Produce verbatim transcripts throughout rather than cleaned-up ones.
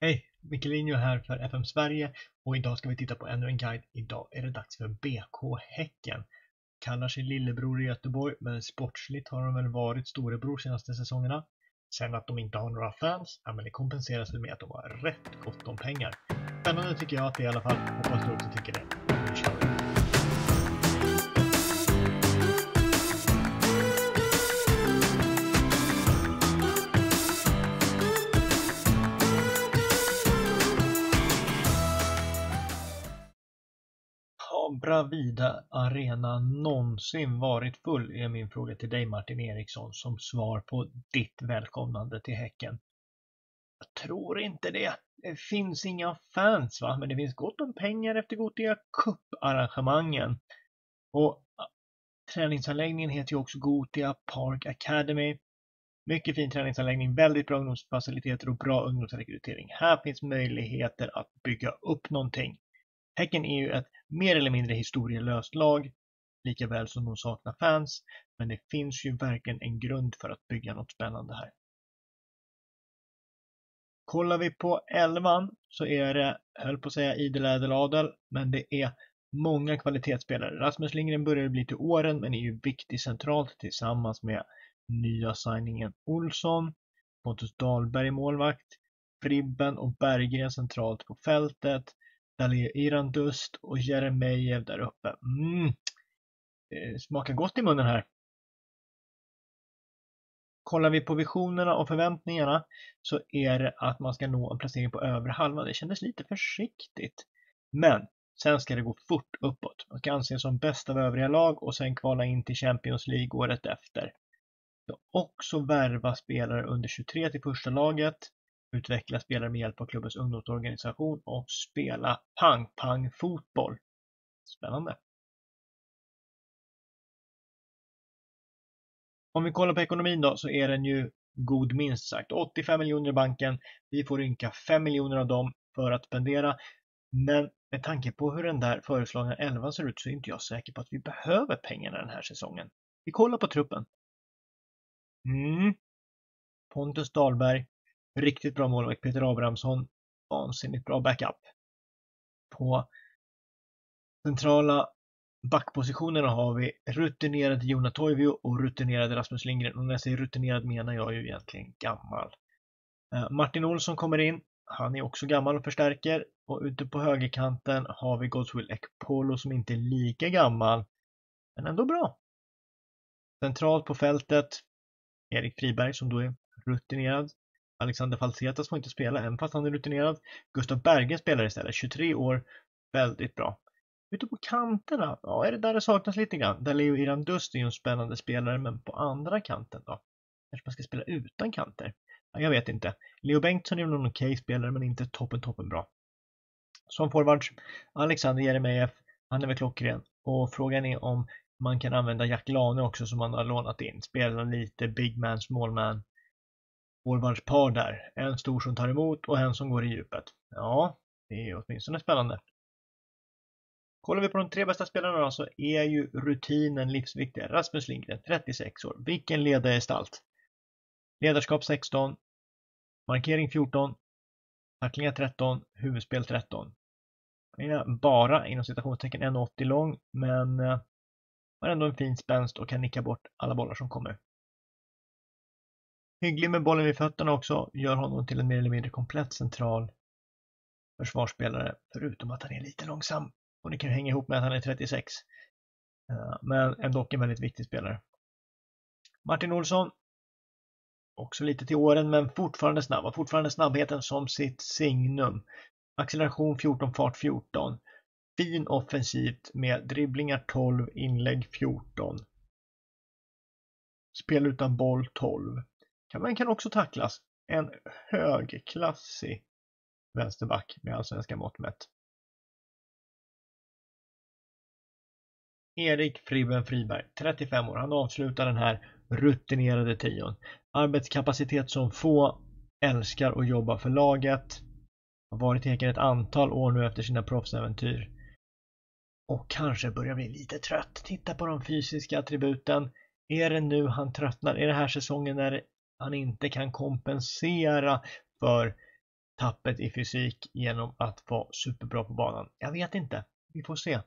Hej, Mickelinho här för F M Sverige och idag ska vi titta på ännu en guide. Idag är det dags för B K Häcken. Kallar sig lillebror i Göteborg, men sportsligt har de väl varit storebror senaste säsongerna. Sen att de inte har några fans, ja, men det kompenseras väl med att de har rätt gott om pengar. Spännande tycker jag att det i alla fall. Hoppas du också tycker det. Nu kör vi. Har Bravida Arena någonsin varit full, är min fråga till dig Martin Eriksson som svar på ditt välkomnande till Häcken. Jag tror inte det. Det finns inga fans va, men det finns gott om pengar efter Gothia Cup-arrangemangen. Och träningsanläggningen heter ju också Gothia Park Academy. Mycket fin träningsanläggning, väldigt bra ungdomsfaciliteter och bra ungdomsrekrytering. Här finns möjligheter att bygga upp någonting. Häcken är ju ett mer eller mindre historielöst lag, lika väl som de saknar fans, men det finns ju verkligen en grund för att bygga något spännande här. Kollar vi på elvan så är det, höll på att säga idel ädel adel, men det är många kvalitetsspelare. Rasmus Lindgren börjar bli till åren, men är ju viktig centralt tillsammans med nya signingen Olsson, Pontus Dahlberg målvakt, Fribben och Berggren centralt på fältet. Daléo Irandust och Jeremejeff där uppe. Mm. Det smakar gott i munnen här. Kollar vi på visionerna och förväntningarna så är det att man ska nå en placering på övre halvan. Det kändes lite försiktigt. Men sen ska det gå fort uppåt. Man ska anses som bäst av övriga lag och sen kvala in till Champions League året efter. Så också värva spelare under tjugotre till första laget. Utveckla spelare med hjälp av klubbens ungdomsorganisation och spela pang-pang-fotboll. Spännande. Om vi kollar på ekonomin då så är den ju god minst sagt. åttiofem miljoner i banken. Vi får ynka fem miljoner av dem för att spendera. Men med tanke på hur den där föreslagna elvan ser ut så är inte jag säker på att vi behöver pengarna den här säsongen. Vi kollar på truppen. Mm. Pontus Dahlberg. Riktigt bra målvakt Peter Abrahamsson. Vansinnigt bra backup. På centrala backpositionerna har vi rutinerad Jona Toivio och rutinerad Rasmus Lindgren. Och när jag säger rutinerad menar jag ju egentligen gammal. Martin Olsson kommer in. Han är också gammal och förstärker. Och ute på högerkanten har vi Godswill Ekpolo som inte är lika gammal. Men ändå bra. Centralt på fältet Erik Friberg som då är rutinerad. Alexander Falsetas får inte spela även fast han är rutinerad. Gustav Bergen spelar istället, tjugotre år, väldigt bra. Ute på kanterna, ja är det där det saknas lite grann. Daléo Irandust är ju en spännande spelare, men på andra kanten då? Kanske man ska spela utan kanter? Ja, jag vet inte. Leo Bengtsson är någon okej spelare, men inte toppen toppen bra. Som forwards, Alexander Jeremejeff, han är väl klockren. Och frågan är om man kan använda Jack Lane också som man har lånat in. Spela lite big man, small man. Forwardspar där. En stor som tar emot och en som går i djupet. Ja, det är åtminstone spännande. Kollar vi på de tre bästa spelarna då, så är ju rutinen livsviktig. Rasmus Lindgren, trettiosex år. Vilken ledargestalt. Ledarskap sexton. Markering fjorton. Tacklingar tretton. Huvudspel tretton. Är bara inom citationstecken en åttio lång, men har ändå en fin spänst och kan nicka bort alla bollar som kommer. Hygglig med bollen vid fötterna också, gör honom till en mer eller mindre komplett central försvarsspelare, förutom att han är lite långsam. Och det kan hänga ihop med att han är trettiosex. Men ändå en väldigt viktig spelare. Martin Olsson, också lite till åren men fortfarande snabb. Och fortfarande snabbheten som sitt signum. Acceleration fjorton, fart fjorton. Fin offensivt med dribblingar tolv, inlägg fjorton. Spel utan boll tolv. Man kan också tacklas. En högklassig vänsterback med allsvenska mått mätt. Erik Fribben Friberg, trettiofem år. Han avslutar den här rutinerade trion. Arbetskapacitet som få, älskar att jobba för laget. Har varit i Häcken ett antal år nu efter sina proffsäventyr. Och kanske börjar bli lite trött. Titta på de fysiska attributen. Är det nu han tröttnar? Är det här säsongen när han inte kan kompensera för tappet i fysik genom att vara superbra på banan? Jag vet inte. Vi får se.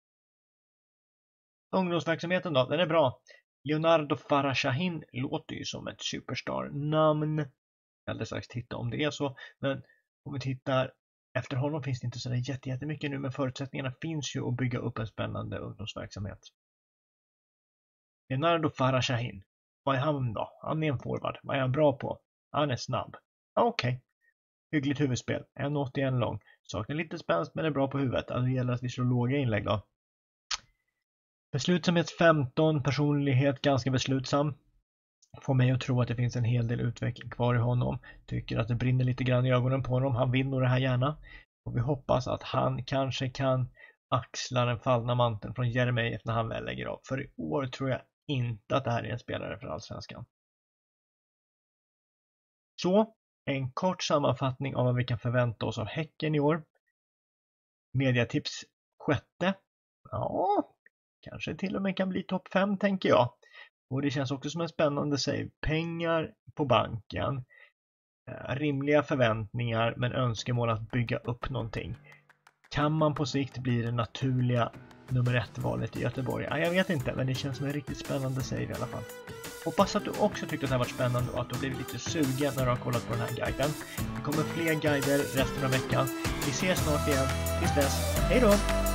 Ungdomsverksamheten då, den är bra. Leonardo Farashahin låter ju som ett superstar-namn. Jag hade strax titta om det är så. Men om vi tittar efter honom finns det inte så jätte, jättemycket nu. Men förutsättningarna finns ju att bygga upp en spännande ungdomsverksamhet. Leonardo Farashahin. Vad är han då? Han är en forward. Vad är han bra på? Han är snabb. Okej. Okay. Hyggligt huvudspel. en komma åttioen lång. Saknar lite spänst men är bra på huvudet. Alltså det gäller att vi slår låga inlägg då. Beslutsamhet femton. Personlighet ganska beslutsam. Får mig att tro att det finns en hel del utveckling kvar i honom. Tycker att det brinner lite grann i ögonen på honom. Han vill nog det här gärna. Och vi hoppas att han kanske kan axla den fallna manteln från Jeremejeff när han väl lägger av. För i år tror jag inte att det här är en spelare för Allsvenskan. Så, en kort sammanfattning av vad vi kan förvänta oss av Häcken i år. Mediatips sjätte. Ja, kanske till och med kan bli topp fem tänker jag. Och det känns också som en spännande save. Pengar på banken. Rimliga förväntningar men önskemål att bygga upp någonting. Kan man på sikt bli det naturliga nummer ett valet i Göteborg? Ja, jag vet inte, men det känns som en riktigt spännande save i alla fall. Hoppas att du också tyckte att det här var spännande och att du blivit lite sugen när du har kollat på den här guiden. Det kommer fler guider resten av veckan. Vi ses snart igen. Tills dess, hej då!